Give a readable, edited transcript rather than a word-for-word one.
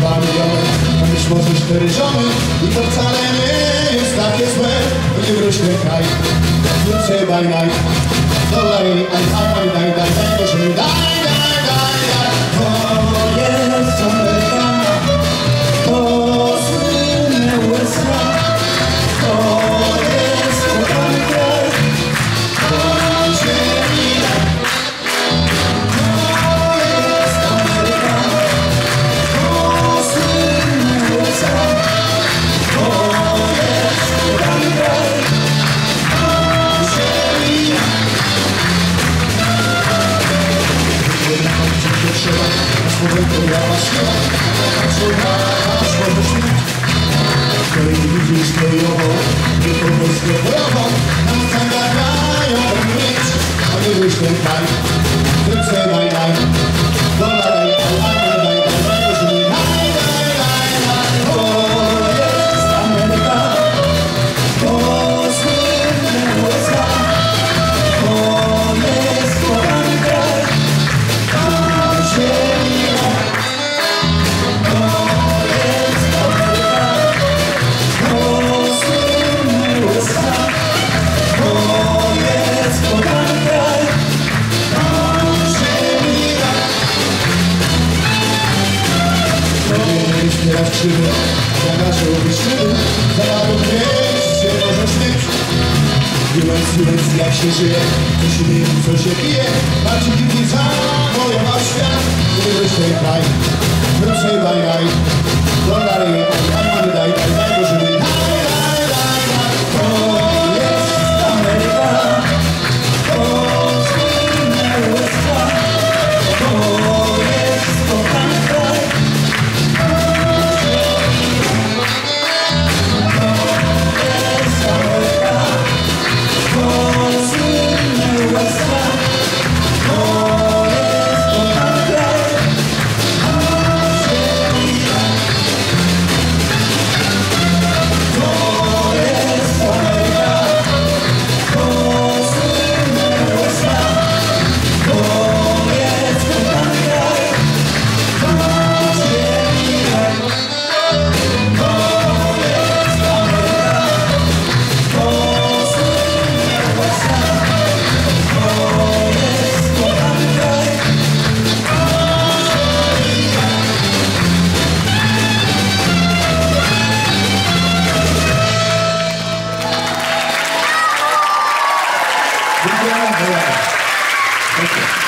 miliony, a być może 4 żony. I to wcale nie jest takie złe, to nie wróćmy kraj. Wróćcie daj, daj, dolary, daj, proszę mi daj. To jest Ameryka, to słynne USA, to jest kochany kraj, to ziemi. To jest Ameryka, to słynne USA, to jest kochany kraj, to ziemi. Trzeba, na słowo ja was śpiewa, na słowo śpiewa. Której widzisz stojowo, tylko wojsko bojowo, nam zagrają mieć, a nie wyjść ten kraj. Wrócę daj, dolar daj, że mi daj. To jest Ameryka, to słynne USA, to jest kochany kraj. Teraz krzywy, za naszą wyższynę, za naszą wieść się może śmieć. Mówiąc jak się żyje, co się nie co się pije, bardziej dziwnie zawojował świat. Nie wyjść ten kraj, wrócę daj, dolary, daj, że mi daj. To jest Ameryka, to słynne USA, to jest kochany kraj. Thank you.